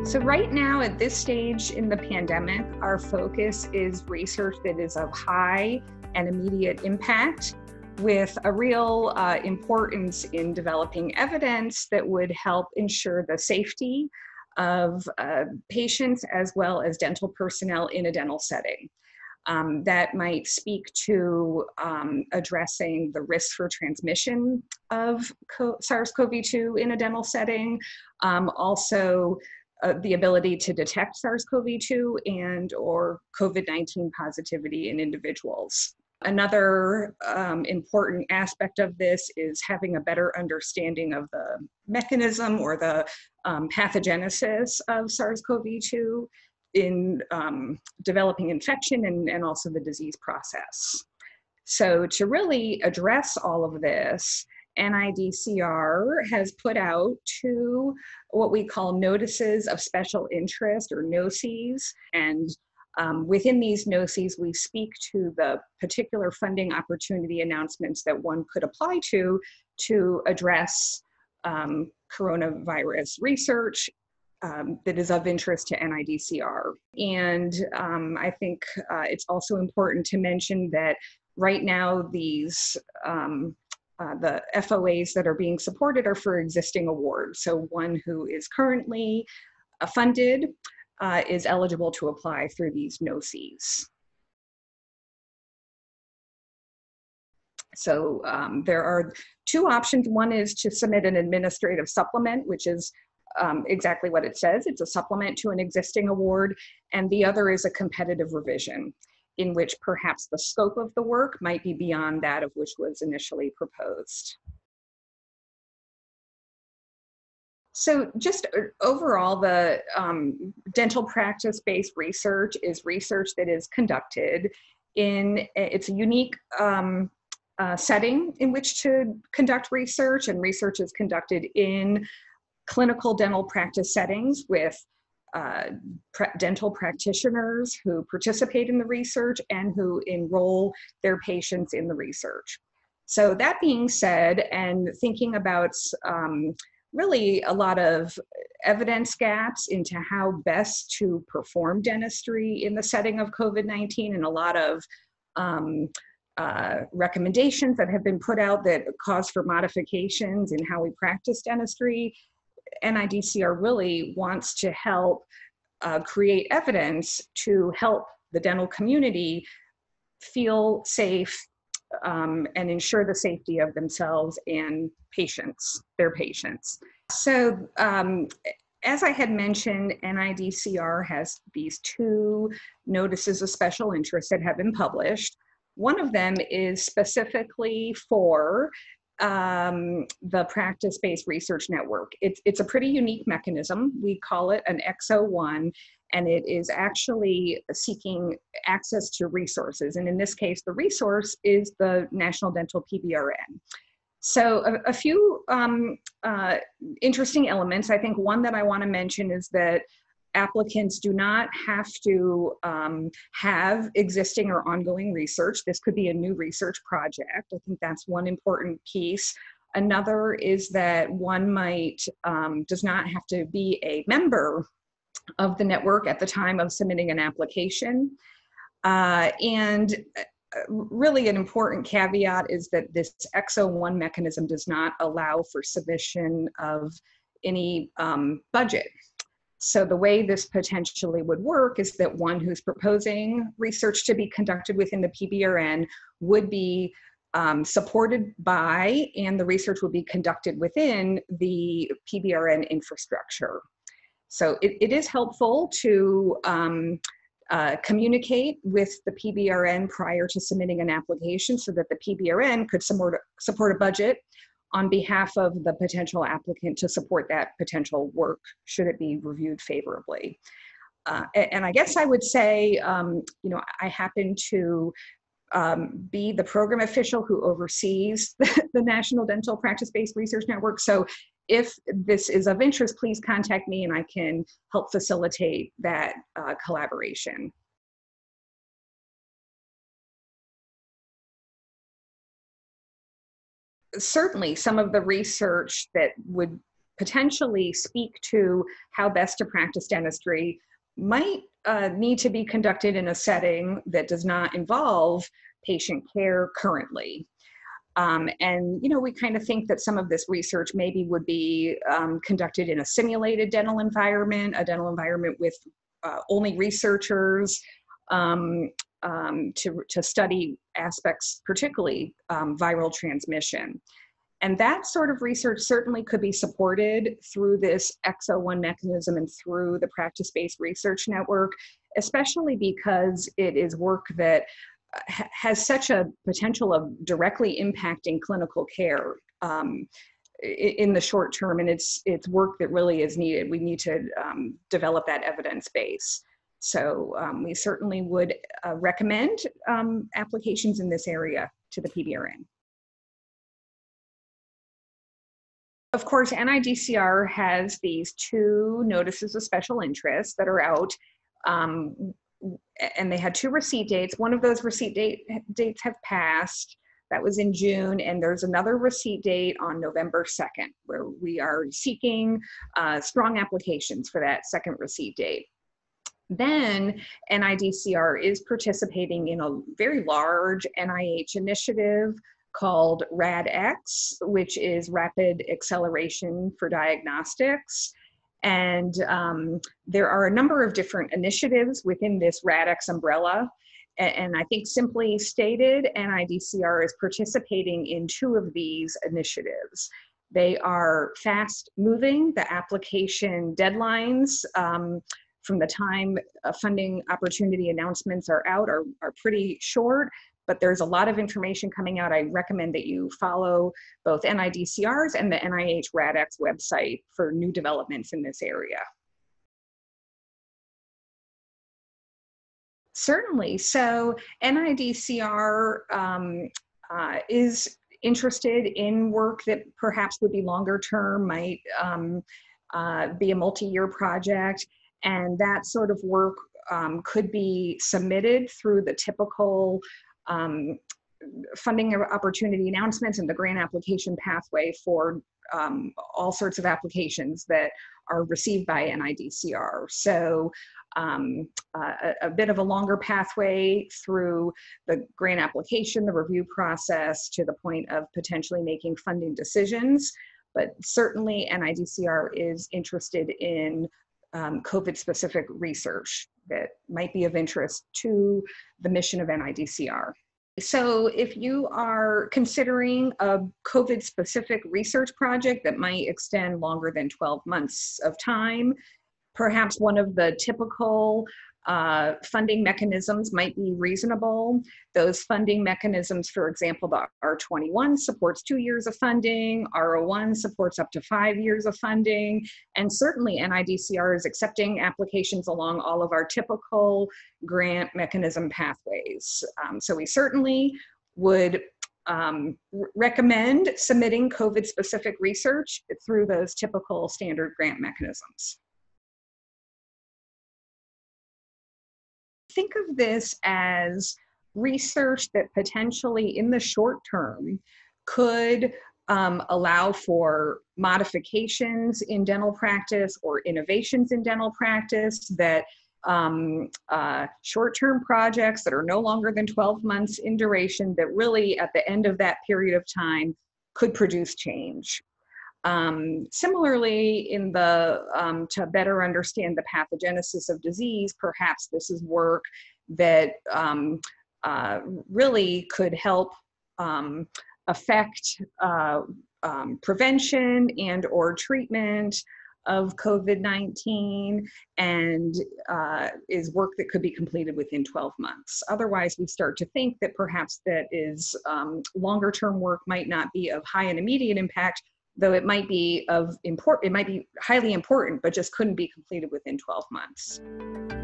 So right now at this stage in the pandemic, our focus is research that is of high and immediate impact with a real importance in developing evidence that would help ensure the safety of patients as well as dental personnel in a dental setting. That might speak to addressing the risk for transmission of SARS-CoV-2 in a dental setting, also the ability to detect SARS-CoV-2 and or COVID-19 positivity in individuals. Another important aspect of this is having a better understanding of the mechanism or the pathogenesis of SARS-CoV-2 in developing infection and also the disease process. So to really address all of this, NIDCR has put out two what we call notices of special interest, or NOCIs, and within these NOCIs, we speak to the particular funding opportunity announcements that one could apply to address coronavirus research that is of interest to NIDCR. And I think it's also important to mention that right now these the FOAs that are being supported are for existing awards. So one who is currently funded is eligible to apply through these NOCIs. So there are two options. One is to submit an administrative supplement, which is exactly what it says. It's a supplement to an existing award. And the other is a competitive revision, in which perhaps the scope of the work might be beyond that of which was initially proposed. So just overall, the dental practice-based research is research that is conducted in, it's a unique setting in which to conduct research, and research is conducted in clinical dental practice settings with dental practitioners who participate in the research and who enroll their patients in the research. So that being said, and thinking about really a lot of evidence gaps into how best to perform dentistry in the setting of COVID-19, and a lot of recommendations that have been put out that cause for modifications in how we practice dentistry, NIDCR really wants to help create evidence to help the dental community feel safe and ensure the safety of themselves and patients, their patients. So as I had mentioned, NIDCR has these two notices of special interest that have been published. One of them is specifically for the Practice-Based Research Network. It's a pretty unique mechanism. We call it an XO1, and it is actually seeking access to resources. And in this case, the resource is the National Dental PBRN. So a few interesting elements. I think one that I want to mention is that applicants do not have to have existing or ongoing research. This could be a new research project. I think that's one important piece. Another is that one does not have to be a member of the network at the time of submitting an application. And really an important caveat is that this XO1 mechanism does not allow for submission of any budget. So the way this potentially would work is that one who's proposing research to be conducted within the PBRN would be supported by, and the research would be conducted within the PBRN infrastructure. So it is helpful to communicate with the PBRN prior to submitting an application so that the PBRN could support a budget on behalf of the potential applicant to support that potential work, should it be reviewed favorably. And I guess I would say, I happen to be the program official who oversees the National Dental Practice-Based Research Network. So if this is of interest, please contact me and I can help facilitate that collaboration. Certainly some of the research that would potentially speak to how best to practice dentistry might need to be conducted in a setting that does not involve patient care currently. And, you know, we kind of think that some of this research maybe would be conducted in a simulated dental environment, a dental environment with only researchers to study aspects, particularly viral transmission. And that sort of research certainly could be supported through this XO1 mechanism and through the Practice-Based Research Network, especially because it is work that has such a potential of directly impacting clinical care in the short term, and it's work that really is needed. We need to develop that evidence base. So we certainly would recommend applications in this area to the PBRN. Of course, NIDCR has these 2 notices of special interest that are out, and they had 2 receipt dates. One of those receipt dates have passed. That was in June, and there's another receipt date on November 2nd, where we are seeking strong applications for that second receipt date. Then NIDCR is participating in a very large NIH initiative called RADx, which is Rapid Acceleration for Diagnostics. And there are a number of different initiatives within this RADx umbrella. And I think simply stated, NIDCR is participating in 2 of these initiatives. They are fast moving. The application deadlines from the time funding opportunity announcements are out are pretty short, but there's a lot of information coming out. I recommend that you follow both NIDCR's and the NIH RADx website for new developments in this area. Certainly. So NIDCR is interested in work that perhaps would be longer term, might be a multi-year project, and that sort of work could be submitted through the typical funding opportunity announcements and the grant application pathway for all sorts of applications that are received by NIDCR. So a bit of a longer pathway through the grant application, the review process, to the point of potentially making funding decisions. But certainly NIDCR is interested in COVID-specific research that might be of interest to the mission of NIDCR. So if you are considering a COVID-specific research project that might extend longer than 12 months of time, perhaps one of the typical funding mechanisms might be reasonable. Those funding mechanisms, for example, the R21 supports 2 years of funding, R01 supports up to 5 years of funding, and certainly NIDCR is accepting applications along all of our typical grant mechanism pathways. So we certainly would recommend submitting COVID-specific research through those typical standard grant mechanisms. Think of this as research that potentially in the short term could allow for modifications in dental practice or innovations in dental practice, that short-term projects that are no longer than 12 months in duration, that really at the end of that period of time could produce change. Similarly, in the to better understand the pathogenesis of disease, perhaps this is work that really could help affect prevention and or treatment of COVID-19, and is work that could be completed within 12 months. Otherwise, we start to think that perhaps that is longer term work might not be of high and immediate impact, though it might be of it might be highly important, but just couldn't be completed within 12 months.